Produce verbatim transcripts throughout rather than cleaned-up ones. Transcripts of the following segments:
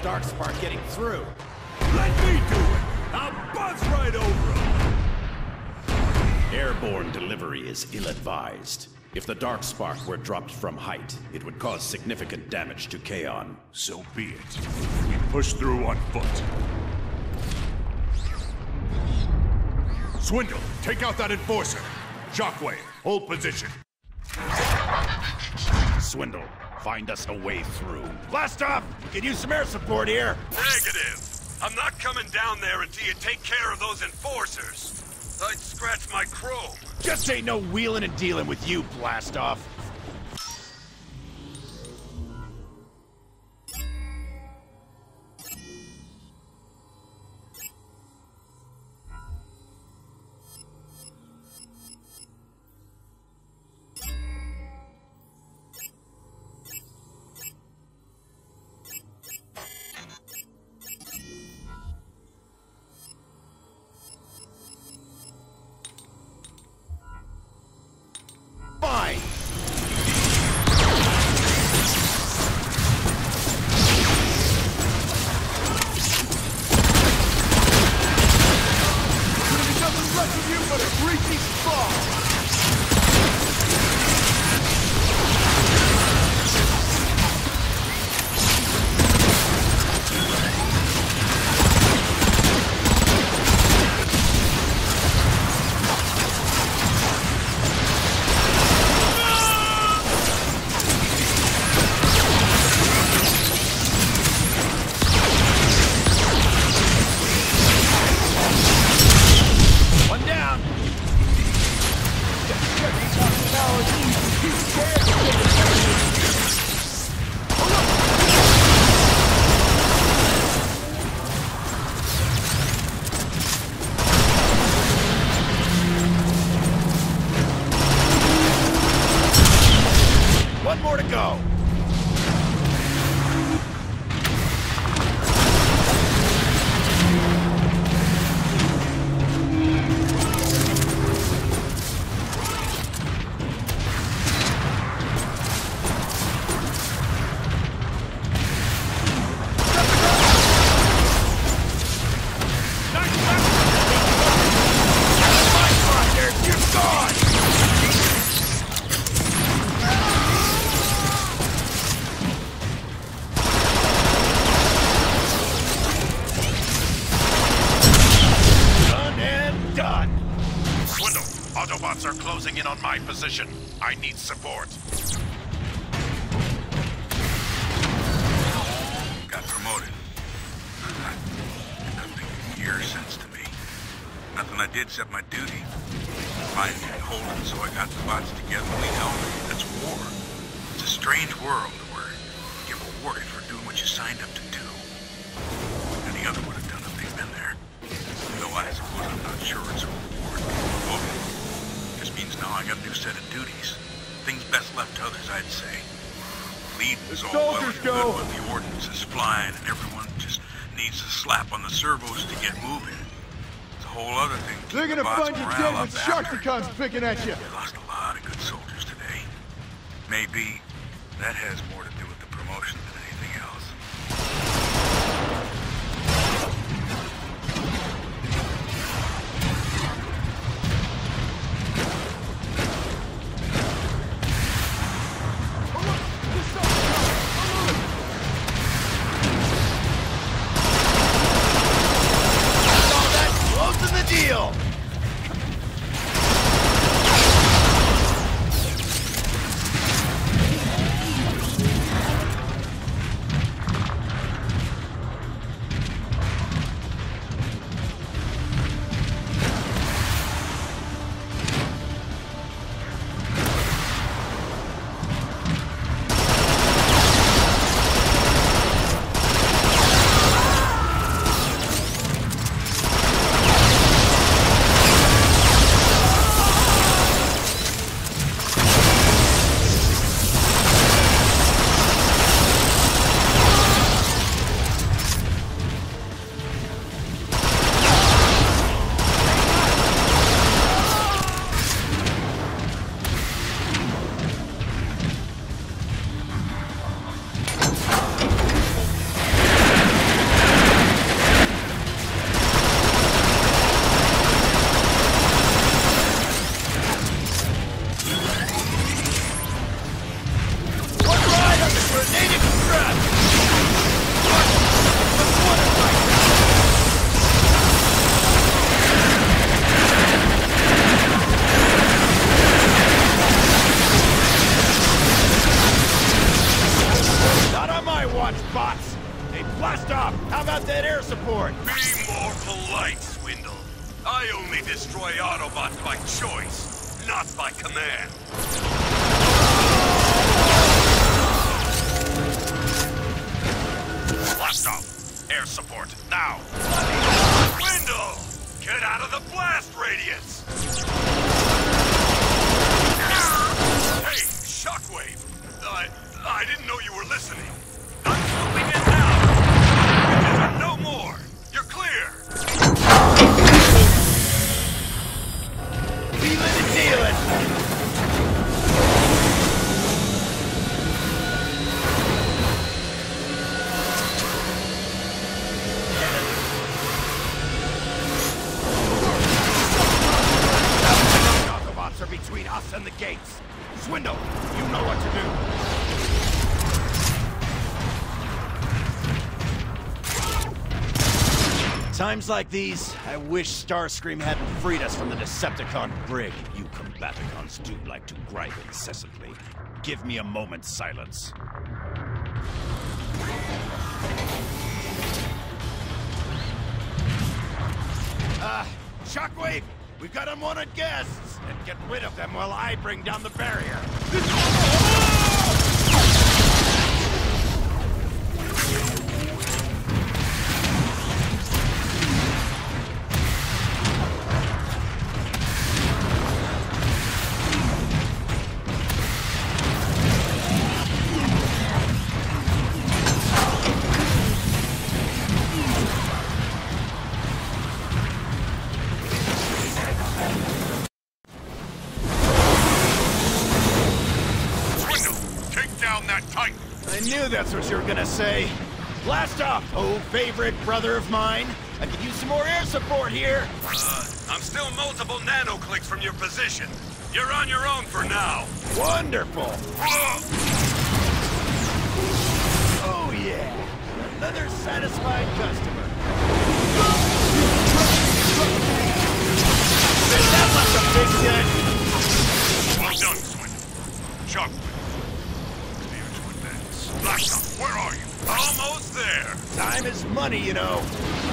Darkspark getting through. Let me do it! I'll buzz right over him! Airborne delivery is ill-advised. If the Darkspark were dropped from height, it would cause significant damage to Kaon. So be it. We push through on foot. Swindle, take out that Enforcer. Shockwave, hold position. Swindle, find us a way through. Blast off! We can use some air support here. Negative. I'm not coming down there until you take care of those Enforcers. I'd scratch my chrome. Just ain't no wheeling and dealing with you, Blast off. Fine! There's nothing left of you but a greasy spot! One more to go. Autobots are closing in on my position. I need support. Got promoted. Nothing here sense to me. Nothing I did except my duty. Find me and hold it, so I got the bots together. We know that's war. It's a strange world where you get rewarded for doing what you signed up to do. Any other would have done if they'd been there. Though I suppose I'm not sure it's a reward. Okay. Just means now I got a new set of duties. Things best left to others, I'd say. Leading is all well and good when the ordnance is flying and everyone just needs a slap on the servos to get moving. It's a whole other thing. They're gonna find you dead with Sharkticons picking at you. We lost a lot of good soldiers today. Maybe that has more to do with the promotion than anything else. Deal! about that air support? Be more polite, Swindle. I only destroy Autobots by choice, not by command. Blast off! Air support, now! Swindle! Get out of the blast radius! Hey, Shockwave! I... I didn't know you were listening. I'm moving in now! No more! You're clear! Wheeling and dealing! Autobots are between us and the gates. Swindle, you know what to do. Times like these, I wish Starscream hadn't freed us from the Decepticon brig. You Combaticons do like to gripe incessantly. Give me a moment's silence. Uh, Shockwave, we've got unwanted guests, and get rid of them while I bring down the barrier. I knew that's what you were gonna say. Blast off, oh favorite brother of mine. I could use some more air support here. Uh, I'm still multiple nano-clicks from your position. You're on your own for now. Wonderful. Oh yeah, another satisfied customer. That left a big dent. Well done, Swindle. Shockwave. Blast off, where are you? Almost there. Time is money, you know.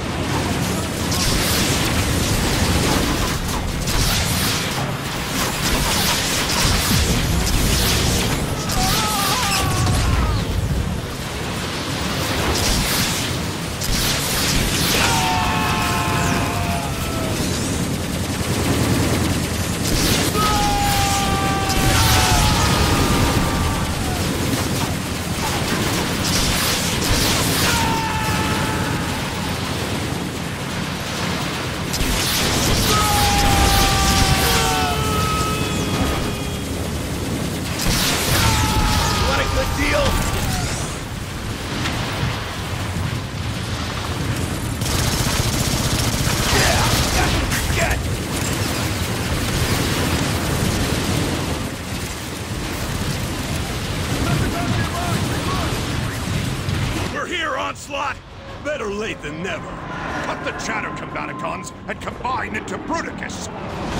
Onslaught? Better late than never. Cut the chatter, Combaticons, and combine into Bruticus!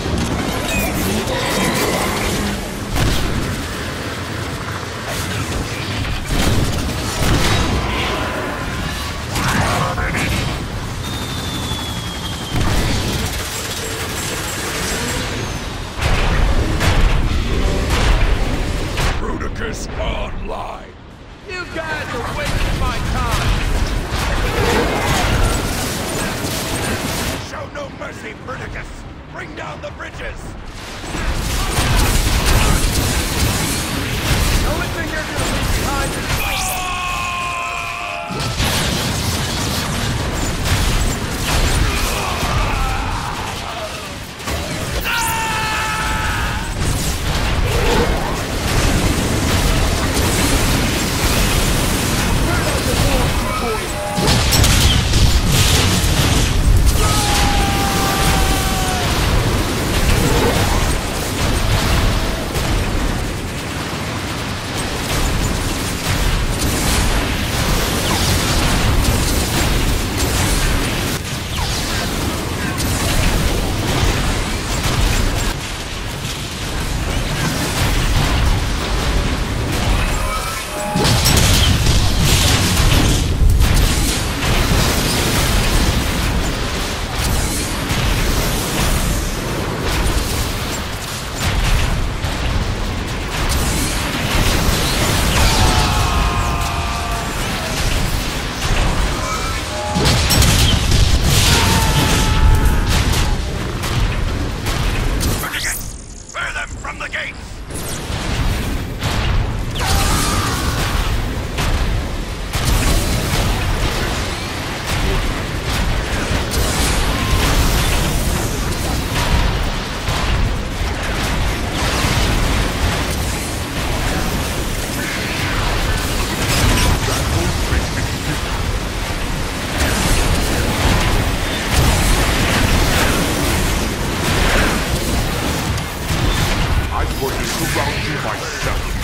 Bruticus online! You guys are wasting my time! Show no mercy, Bruticus! Bring down the bridges! Myself.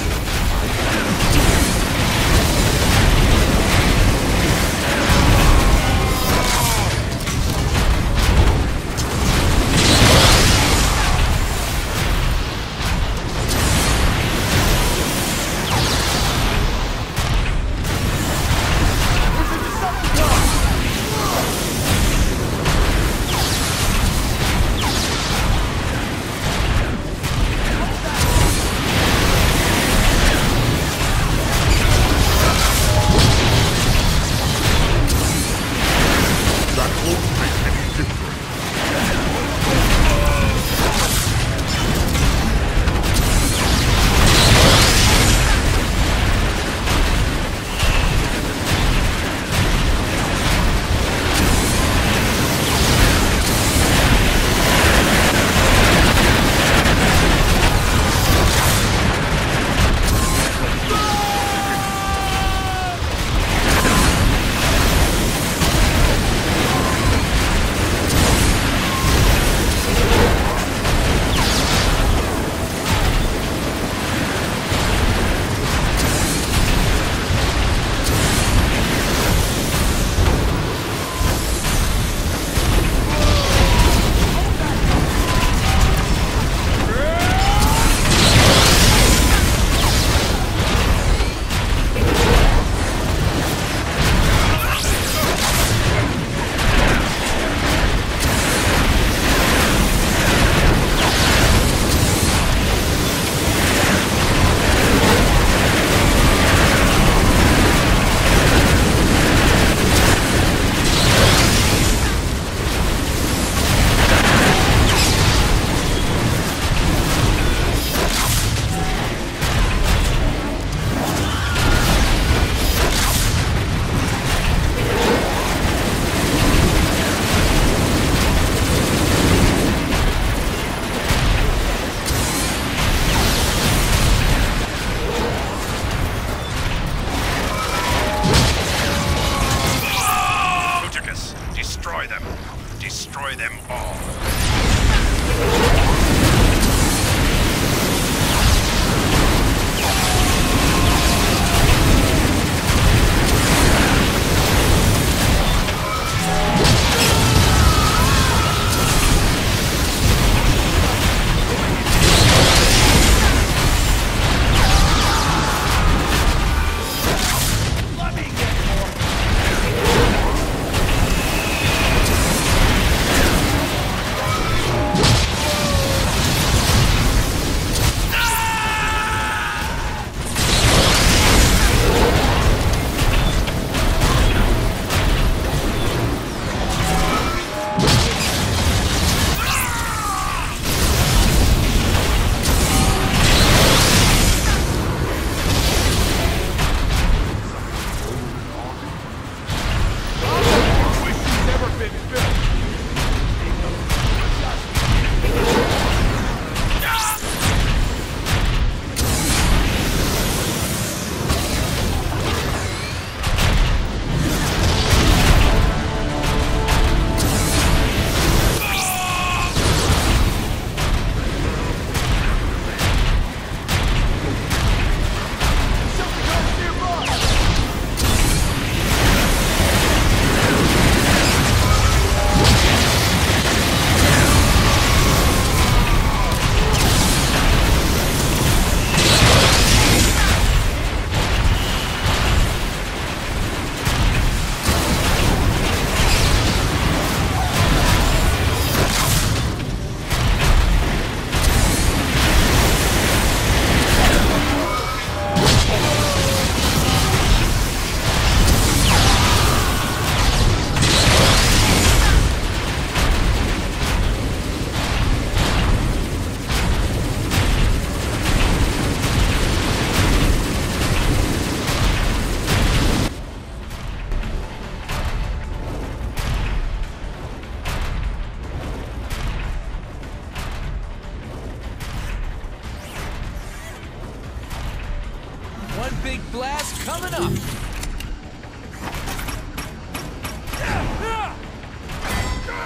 big blast coming up.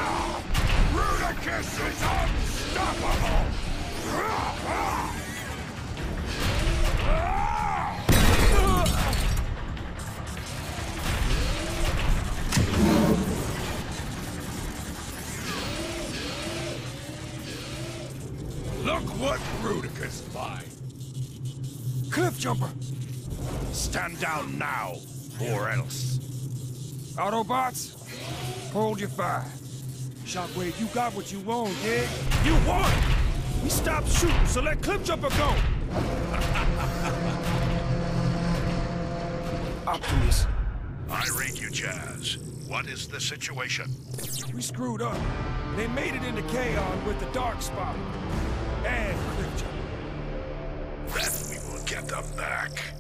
Bruticus is unstoppable! Cliff Jumper! Stand down now, or else. Autobots, hold your fire. Shockwave, you got what you want, yeah? You won! We stopped shooting, so let Cliff Jumper go! Optimus. I read you, Jazz. What is the situation? We screwed up. They made it into Kaon with the Dark Spot. And Cliff Jumper. Then we will get them back.